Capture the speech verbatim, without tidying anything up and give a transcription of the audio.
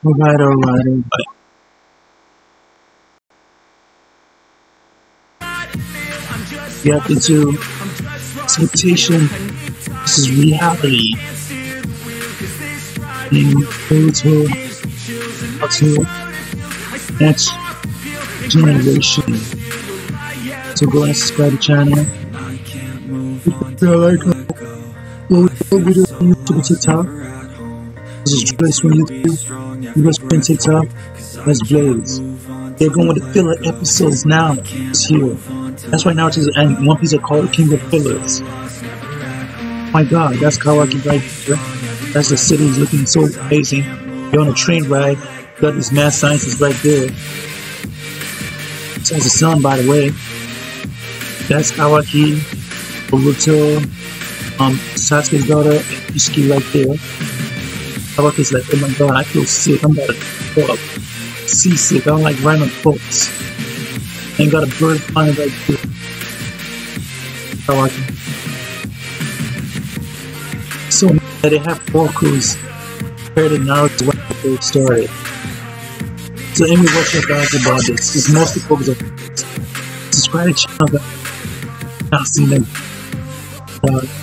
Alright, alright, alright. You have into expectation. This is reality. In BOruto Naruto, next generation. So go and subscribe to the channel. If you like BOruto video on YouTube and TikTok. This is Joyce from YouTube. You guys from TikTok. That's Blaze. They're going with the filler episodes now. It's here. That's why now it's just and One Piece are called King of Fillers. My God, that's Kawaki right there. That's the city looking so amazing. You're on a train ride. Got this mad scientist right there. That's the sun, by the way. That's Kawaki, BOruto, um, Sasuke's daughter, and Ishiki right there. Kawaki's like, oh my God, I feel sick. I'm about to throw up. Seasick. I don't like riding on boats. Ain't got a bird flying right there. Kawaki. So they have four crews compared to Naruto when they first started. So anyway, what's your thoughts about this? It's mostly focused on subscribe to the channel. Not seen them. Uh,